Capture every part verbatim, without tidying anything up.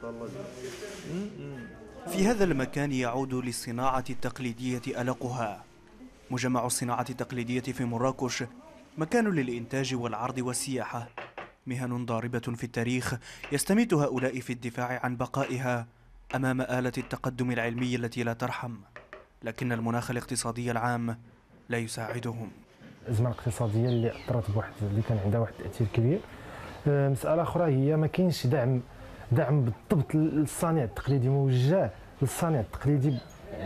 في هذا المكان يعود للصناعة التقليدية ألقها. مجمع الصناعة التقليدية في مراكش مكان للإنتاج والعرض والسياحة، مهن ضاربة في التاريخ يستميت هؤلاء في الدفاع عن بقائها أمام آلة التقدم العلمي التي لا ترحم، لكن المناخ الاقتصادي العام لا يساعدهم. الأزمة الاقتصادية اللي أثرت بواحد اللي كان عندها واحد التأثير كبير. مسألة أخرى هي ما كاينش دعم دعم بالضبط للصانع التقليدي، موجه للصانع التقليدي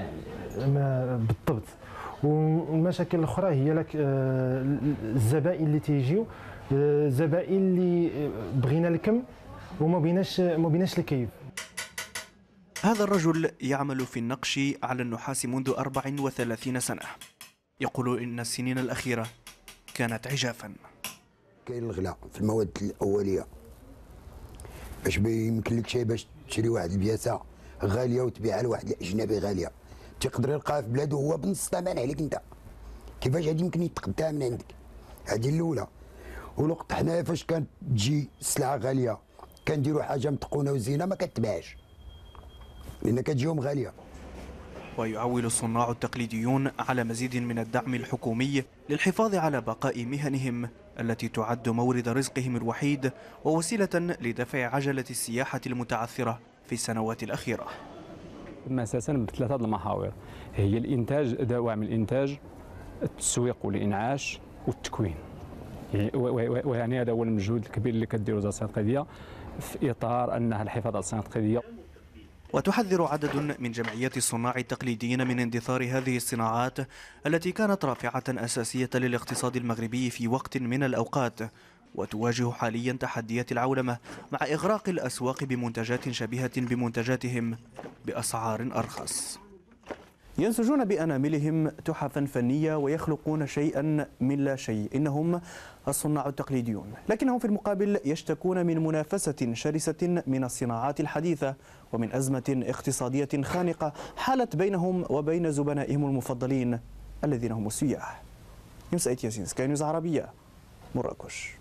بالضبط. والمشاكل الأخرى هي لك الزبائن اللي تيجيو، زبائن اللي بغينا الكم وما بيناش ما بيناش الكيف. هذا الرجل يعمل في النقش على النحاس منذ أربع وثلاثين سنة. يقول إن السنين الأخيرة كانت عجافا. كاين الغلاء في المواد الأولية، باش يمكن لك شيء باش تشري واحد البياسة غالية وتبيعها لواحد الأجنبي غالية، تقدر يلقاها في بلادو هو بنص الثمن عليك أنت. كيفاش هذه يمكن يتقداها من عندك؟ هذه الأولى. والوقت حنايا فاش كانت تجي السلعة غالية كنديروا حاجة متقونة وزينة ما كتباعش لأن كتجيهم غالية. ويعول الصناع التقليديون على مزيد من الدعم الحكومي للحفاظ على بقاء مهنهم التي تعد مورد رزقهم الوحيد ووسيلة لدفع عجلة السياحة المتعثرة في السنوات الأخيرة. أساسا بثلاثة المحاور هي الإنتاج، دوام الإنتاج، التسويق والإنعاش والتكوين. ويعني هذا هو المجهود الكبير اللي كديروا وزارة الصناعة التقليدية في إطار أنها الحفاظ على الصناعة التقليدية. وتحذر عدد من جمعيات الصناع التقليديين من اندثار هذه الصناعات التي كانت رافعة أساسية للاقتصاد المغربي في وقت من الأوقات، وتواجه حاليا تحديات العولمة مع إغراق الأسواق بمنتجات شبيهة بمنتجاتهم بأسعار أرخص. ينسجون بأناملهم تحفا فنية ويخلقون شيئا من لا شيء، إنهم الصناع التقليديون، لكنهم في المقابل يشتكون من منافسة شرسة من الصناعات الحديثة ومن أزمة اقتصادية خانقة حالت بينهم وبين زبنائهم المفضلين الذين هم السياح. يوسف ياسين، سكاي نيوز عربية، مراكش.